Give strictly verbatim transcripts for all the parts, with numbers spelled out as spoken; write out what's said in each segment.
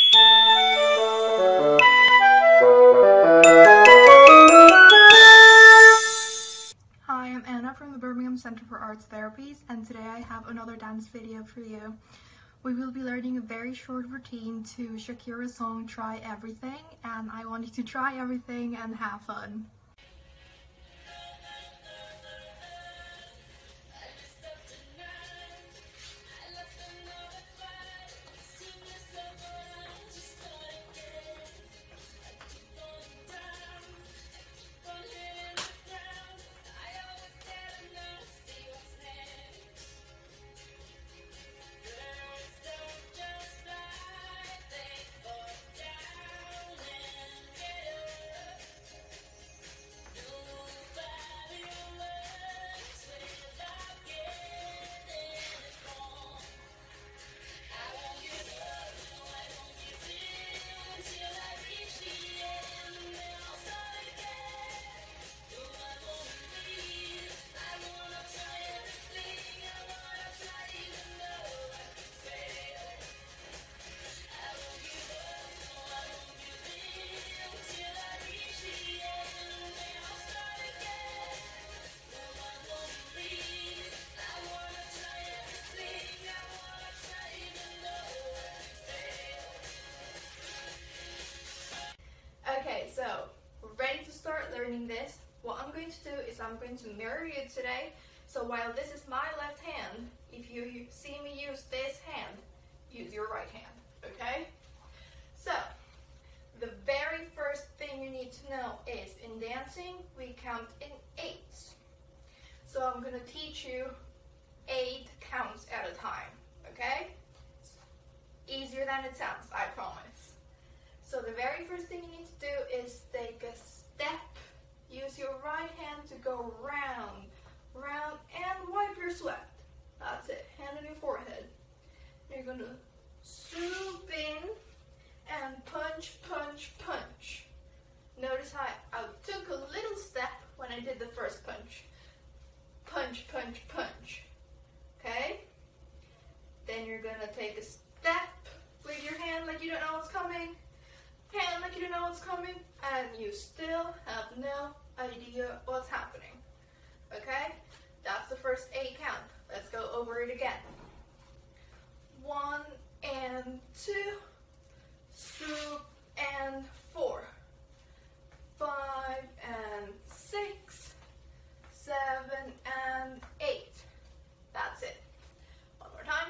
Hi, I'm Anna from the Birmingham Centre for Arts Therapies, and today I have another dance video for you. We will be learning a very short routine to Shakira's song Try Everything, and I want you to try everything and have fun. Okay, so we're ready to start learning this. What I'm going to do is I'm going to mirror you today. So while this is my left hand, if you see me use this hand, use your right hand, okay? So, the very first thing you need to know is in dancing, we count in eights. So I'm going to teach you eight counts at a time, okay? Easier than it sounds, I promise. So the very first thing you need to do is take a step. Use your right hand to go round, round, and wipe your sweat. That's it, hand on your forehead. You're going to swoop in and punch, punch, punch. Notice how I took a little step when I did the first punch. Punch, punch, punch. Okay? Then you're going to take a step with your hand like you don't know what's coming. Hand like you don't know what's coming, and you still have no idea what's happening. Okay? That's the first eight count. Let's go over it again. One and two, swoop and four, five and six, seven and eight. That's it. One more time.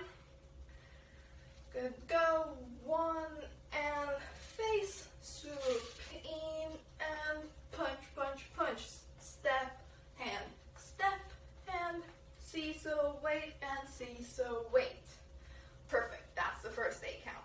Good, go. One and face, swoop in and punch, punch, punch. Step, hand, step, hand, seesaw, wait, and seesaw, wait. Perfect, that's the first eight count.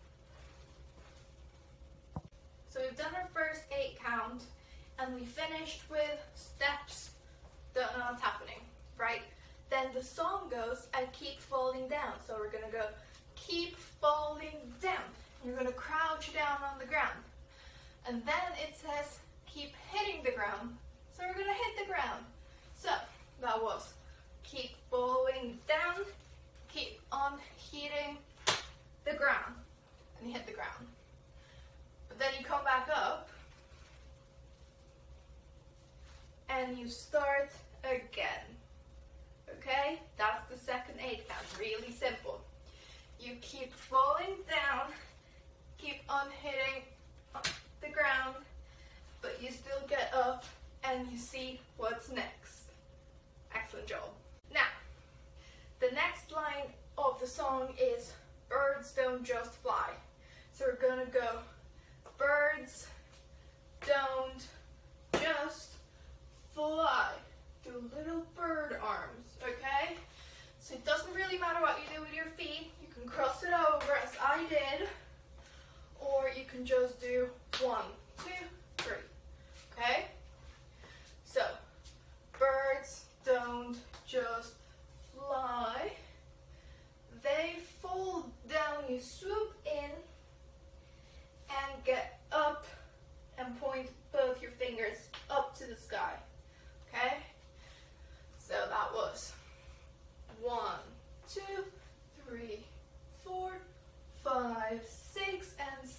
So we've done our first eight count, and we finished with steps. Don't know what's happening, right? Then the song goes, I keep falling down. So we're gonna go, keep falling down. You're going to crouch down on the ground. And then it says, keep hitting the ground. So we're going to hit the ground. So that was, keep falling down, keep on hitting the ground. And you hit the ground. But then you come back up. And you start again. Okay? That's the second eight count. Really simple. You keep falling down. Keep on hitting the ground, but you still get up and you see what's next. Excellent job. Now, the next line of the song is birds don't just fly. So we're gonna go, birds don't just fly. Do little bird arms, okay? So it doesn't really matter what you do with your feet. You can cross it over as I did. Or you can just do one, two, three, okay? So, birds don't just fly. They fall down, you swoop in and get up and point both your fingers up to the sky, okay? So that was one, two, three, four, five, six, and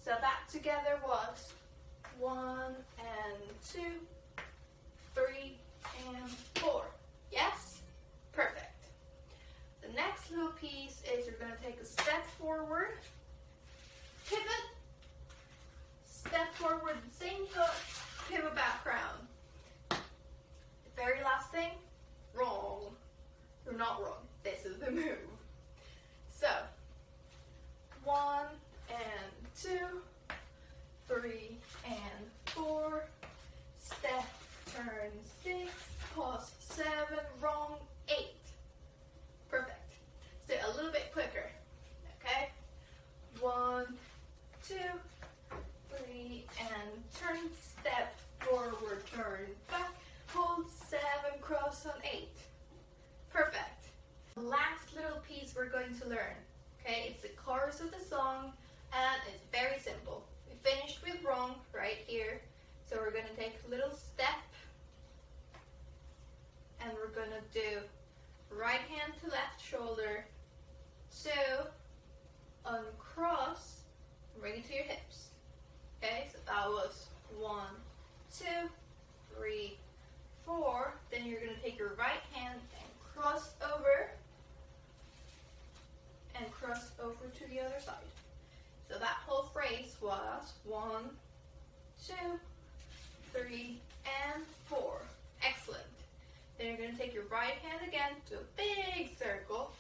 So that together was one and two, three and four. Yes? Perfect. The next little piece is you're going to take a step forward, pivot, step forward, same foot, pivot back round. The very last thing, wrong. You're not wrong. This is the move. So, one and two, three and four, step, turn, six, pause, seven, wrong, eight. Perfect. So a little bit quicker, okay? One, two, three, and turn, step, forward, turn, back, hold, seven, cross on eight. Perfect. The last little piece we're going to learn, okay? It's the chorus of the song, and it's very simple. We finished with wrong right here, so we're going to take a little step, and we're going to do right hand to left shoulder, two, uncross, bring it to your hips. Okay, so that was one, two, three, four. Then you're going to take your right hand and cross over, and cross over to the other side. So that whole phrase was one, two, three, and four. Excellent. Then you're going to take your right hand again to a big circle,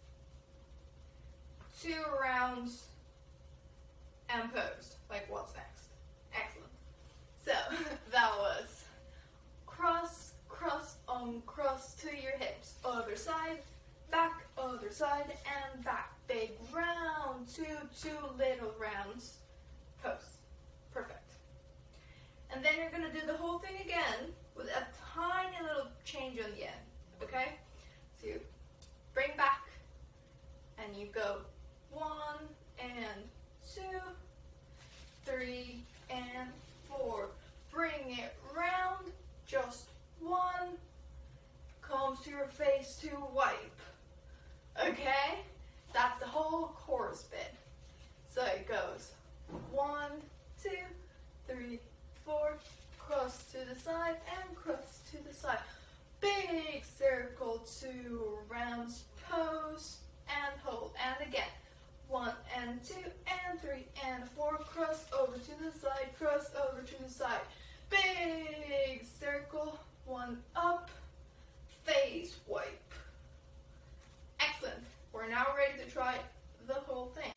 two rounds, and pose. Like, what's next? Excellent. So that was cross, cross, uncross to your hips. Other side, back, other side, and back. Big round, two, two little rounds, pose. Perfect. And then you're going to do the whole thing again with a tiny little change on the end, okay? So you bring back, and you go one and two, three and four. Bring it round, just one, comes to your face to wipe, okay? That's the whole chorus bit. So it goes one, two, three, four, cross to the side and cross to the side. Big circle, two rounds, pose and hold. And again, one and two and three and four, cross over to the side, cross over to the side. Big circle, one up, face wipe. Excellent. We're now ready to try the whole thing.